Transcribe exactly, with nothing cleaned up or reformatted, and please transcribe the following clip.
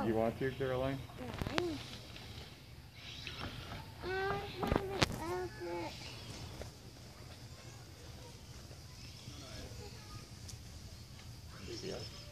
You want to, Caroline? Fine. I haven't opened. Yeah.